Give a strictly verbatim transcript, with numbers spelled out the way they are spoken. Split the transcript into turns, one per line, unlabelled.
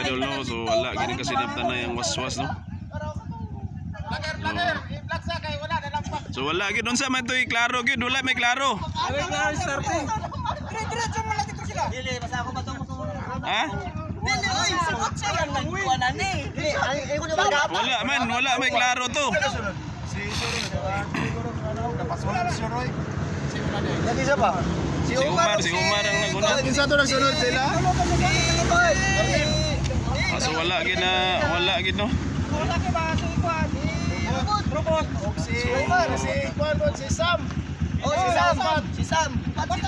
idol no. So wala gini kasi naptan na yung waswas no. So wala gid unsa man toy klaro gid wala may klaro.
Wala klaro starting.
Diretso mo lang dito sila.
Dili basta ako ba to?
Ha?
Dili oy, sagot siya yan nagkuha na ni. Ay ay ko na
Wala man, wala may klaro to.
Si Suro ano, napasunan si Roy. Si Umar.
Lagi siya pa.
Si Umar, si Umar ang naguna.
Kinsa to nagsunod sila?
So wala gid na wala gid no.
Wala kay ba si Kwan? Robot.
Si Umar, si Kwan, si Sam.
Oh, si Sam. Si Sam.